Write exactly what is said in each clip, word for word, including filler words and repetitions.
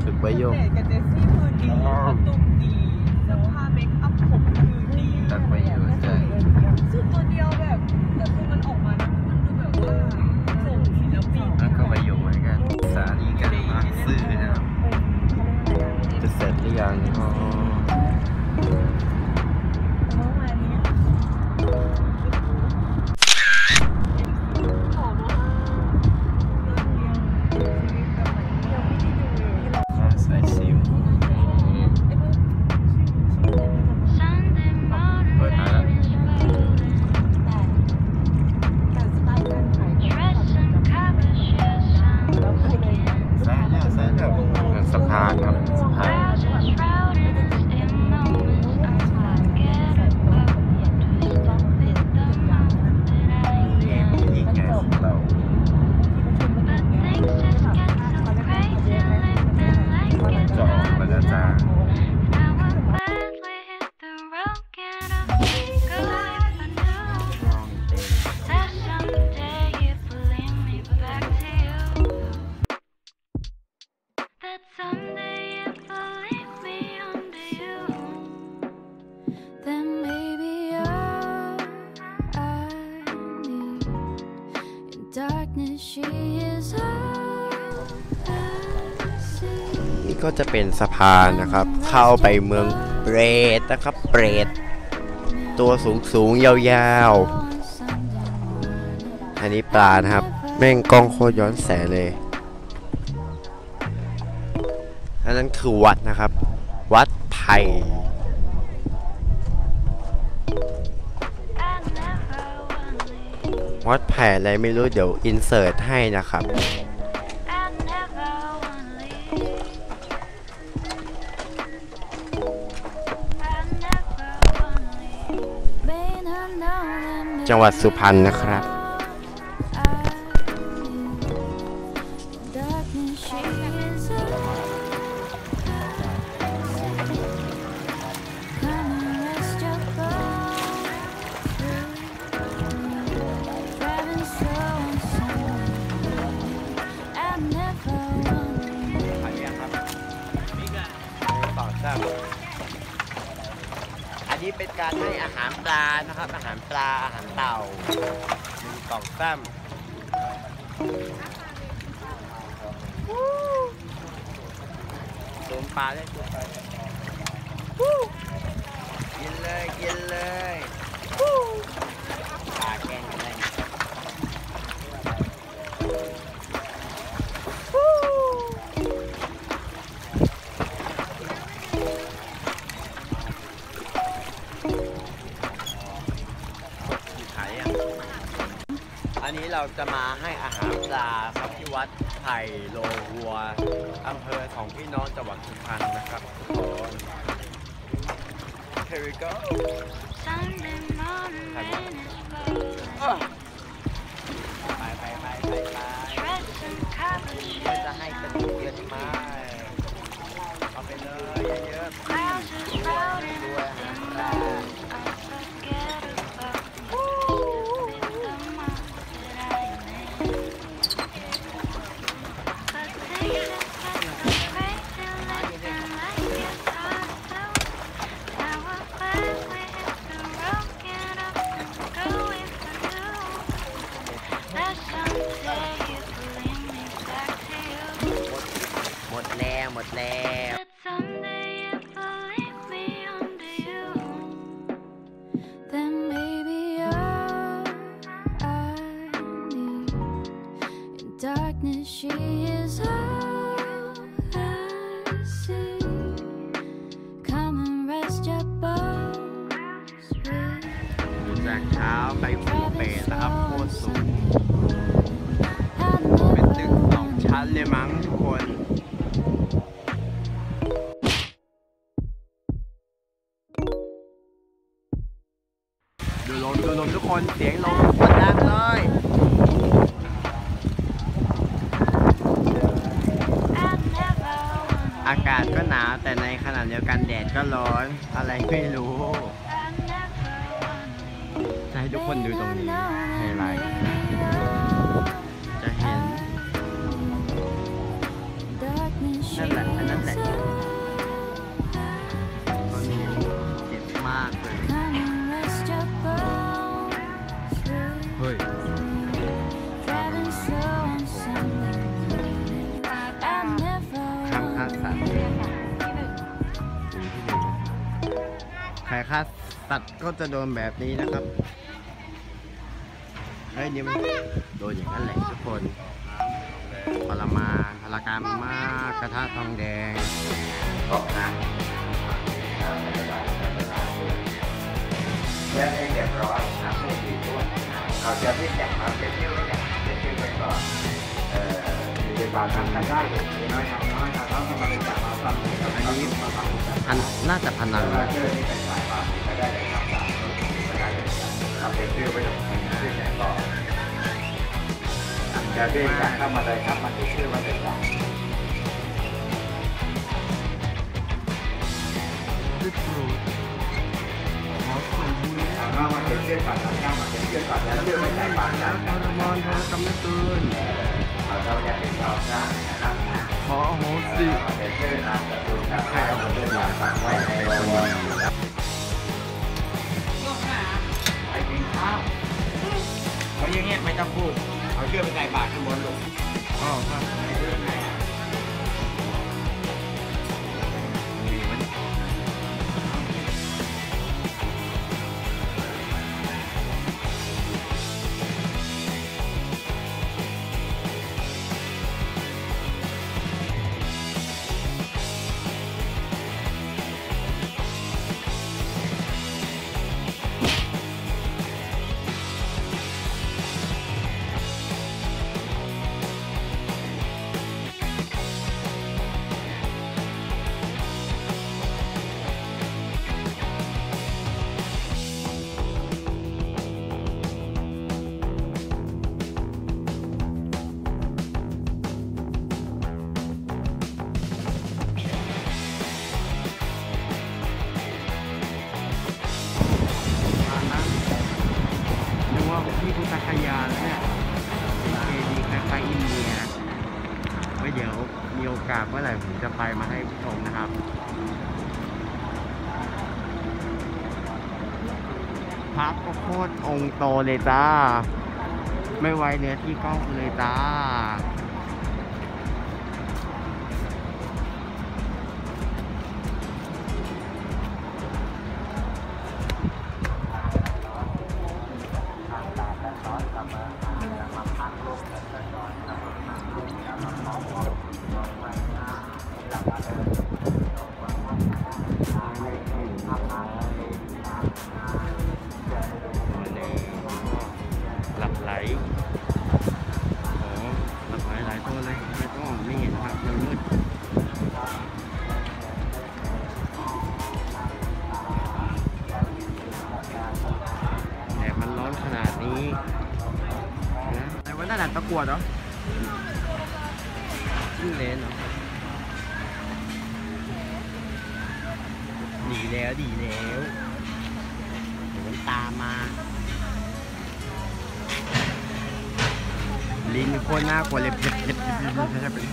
ถึงประโยคกับเจสซี่คือดีคอสตูมดีเสื้อผ้าเมคอัพผมคือดีตัดประโยชน์ใช่สุดตัวเดียวแบบแต่คือมันออกมานะมันดูแบบว่าส่งศิลปินแล้วก็ประโยชน์เหมือนกันสาลีกันมาซื้อนะครับจะเสร็จหรือยังอ๋อสะพานครับสะพานเกมที่แก่ของเราจะออกมาแล้วจ้านี่ก็จะเป็นสะพานนะครับเข้าไปเมืองเปรตนะครับเปรตตัวสูงสูงยาวๆอันนี้ปลานะครับแม่งกล้องโคตรย้อนแสงเลยอันนั้นคือวัดนะครับวัดไผ่วัดไผ่อะไรไม่รู้เดี๋ยวอินเสิร์ตให้นะครับจังหวัดสุพรรณนะครับ อันนี้เป็นการให้อาหารปลานะครับอาหารปลาอาหารเต่ามีกล่องแฟ้มซูมปลาได้ซูมปลาได้กินเลยกินเลยปลาแกงกันเลยอันนี้เราจะมาให้อาหารปลาครับที่วัดไผ่โลวัวอำเภอของพี่น้องจังหวัดสุพรรณนะครับทุกคน Here we go ไปไปไปไปไปจะให้กระดูกเยอะไหมเอาไปเลยเยอะๆด้วยอาหารปลาหมดแล้วหมดแล้วจากเช้าไปภูเก็ตนะครับโคตรสูงเป็นตึกสองชั้นเลยมั้งทุกคนดูลมดูลมทุกคนเสียงลมโคตรดังเลยอากาศก็หนาวแต่ในขณะเดียวกันแดดก็ร้อนอะไรไม่รู้จะให้ทุกคนดูตรงนี้ไฮไลท์จะเห็นนั่นแหละอันนั้นรฆ่าสัตว์ก็จะโดนแบบนี้นะครับเฮ้ยนี่มันโดนอย่างนั้นแหละทุกคนทรมานทรการมากกระทะทองแดงตกนะเรื่องให้เรียบร้อยนะไม่ดีด้วยเอาเจ้าที่แจกเอาเจ้าที่ไว้เนี่ยเจ้าที่ไว้ก่อนเอ่อเป็นบางครั้งได้น้อยน้อยน้อยมาเป็นจากมาฟังอันนี้พันน่าจะพันนันเลยเอาเจ้าที่ไว้ชื่อแจกก่อนเจ้าที่แจกเข้ามาเลยครับมาที่ชื่อไว้เป็นก่อนมาเก็บเชือกก่อนนะมาเก็บเชือกก่อนแล้วเชือกไม่ใส่ปากกันทรมานทรกำลังตื่นเราอยากเป็นสาวได้นะครับขอโหสิเก็บเชือกนะให้เอาเชือกมาฝังไว้ในตัวไปกินข้าวเขาอย่างเงี้ยไม่ต้องพูดเอาเชือกไปใส่ปากข้างบนลูกอ๋อครับที่พุทธคยาแล้วเนี่ยเจดีย์คล้ายๆอินเดียไว้เดี๋ยวมีโอกาสเมื่อไหร่ผมจะไปมาให้ผู้ชมนะครับพระก็โคตรองค์โตเลยจ้าไม่ไว้เนื้อที่กล้องเลยจ้าหลับไหลโอ้หลับไหลหลายตัวเลยไม่ต้องไม่เห็นครับมันมืดแดดมันร้อนขนาดนี้นะแต่ว่าน่าดัดประกวดเหรอชื่อเลนเหรอดีแล้วดีแล้วเดี๋ยวมันตามมาลิ้นโคตรน่ากลัวเลยเล็บเล็บเล็บเล็บเล็บ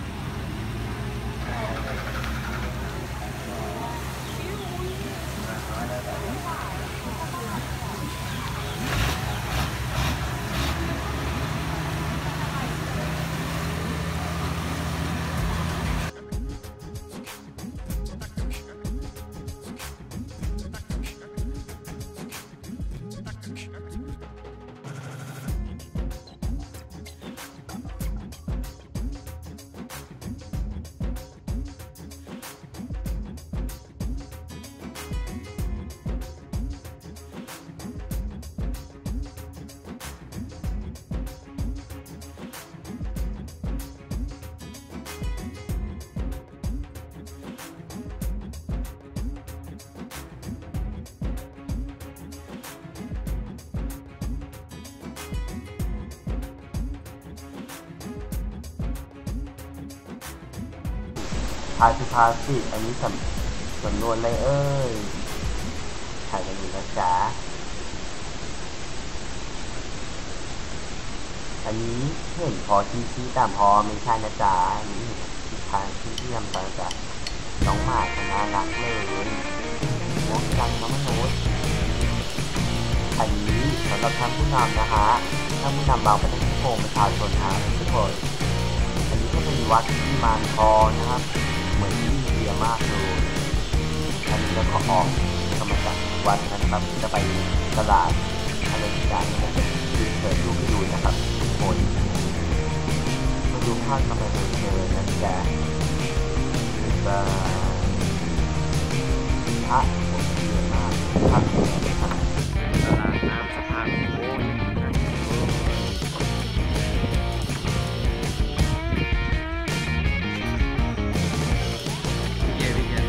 พาสิพาสิอันนี้สำสำนวนเลยเอ้ยถ่ายกันอยู่นะจ๊ะอันนี้เห็นพอชี้ชี้ตามพอไม่ใช่นะจ๊ะอันนี้ทิศทางที่ที่ทำตามจ๊ะน้องหมาชนะรักเลยมองจังน้องมนุษย์อันนี้สำหรับท่านผู้นำนะฮะท่านผู้นำเราเป็นผู้โกงประชาชนฮะทุกคนอันนี้ก็เป็นวัดที่มานคอนะครับเหมือนที่อินเดียมากเลยอันนี้แล้วก็ออกกมาจากวัดนะครับจะไปตลาดอะไรสักอย่างนะครับคือเปิดรูปให้ดูนะครับทุกคนมาดูภาพกำลังเพลินนะจ๊ะจะพระผมเยอะมากพระสวยนะครับตลาดน้ำสะพานโค้งเย่เย่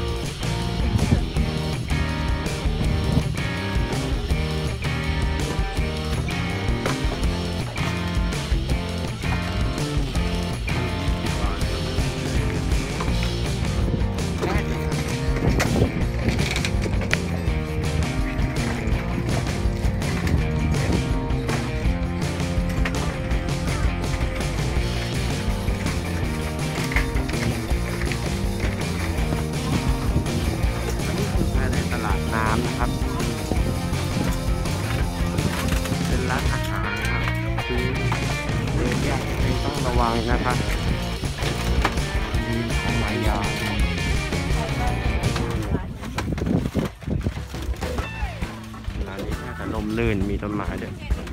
น้ำนะครับเป็นร้านอาหารครับคือเดินยากต้องระวังนะครับมีของหลายอย่างร้านนี้น่าจะลมลื่นมีต้นไม้ด้วย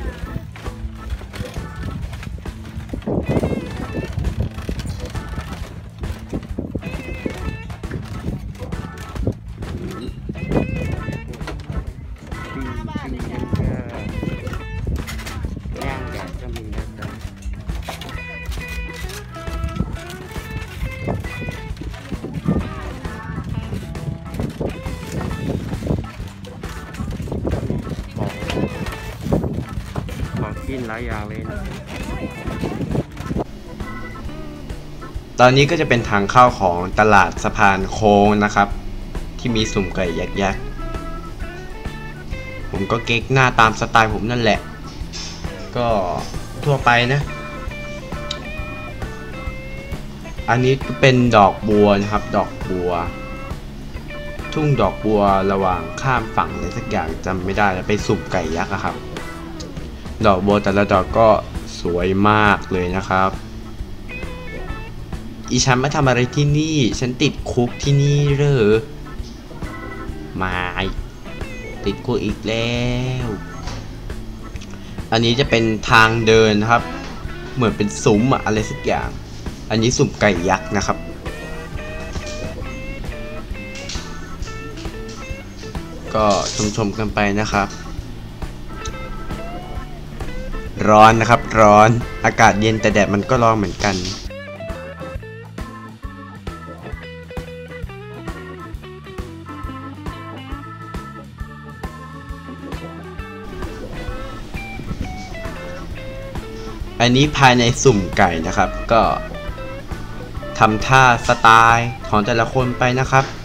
กินหลายอย่างเลยนะตอนนี้ก็จะเป็นทางเข้าของตลาดสะพานโค้งนะครับที่มีสุ่มไก่ยักษ์ๆผมก็เก๊กหน้าตามสไตล์ผมนั่นแหละก็ทั่วไปนะอันนี้เป็นดอกบัวนะครับดอกบัวทุ่งดอกบัวระหว่างข้ามฝั่งอะไรสักอย่างจำไม่ได้แล้วไปสุ่มไก่ยักษ์ครับดอกบัวแต่ละดอกก็สวยมากเลยนะครับอีฉันมาทำอะไรที่นี่ฉันติดคุกที่นี่เหรอไม่ติดคุกอีกแล้วอันนี้จะเป็นทางเดินนะครับเหมือนเป็นซุ้มอะอะไรสักอย่างอันนี้สุ่มไก่ยักษ์นะครับก็ชมๆกันไปนะครับร้อนนะครับร้อนอากาศเย็นแต่แดดมันก็ร้อนเหมือนกันอันนี้ภายในสุ่มไก่นะครับก็ทำท่าสไตล์ของแต่ละคนไปนะครับ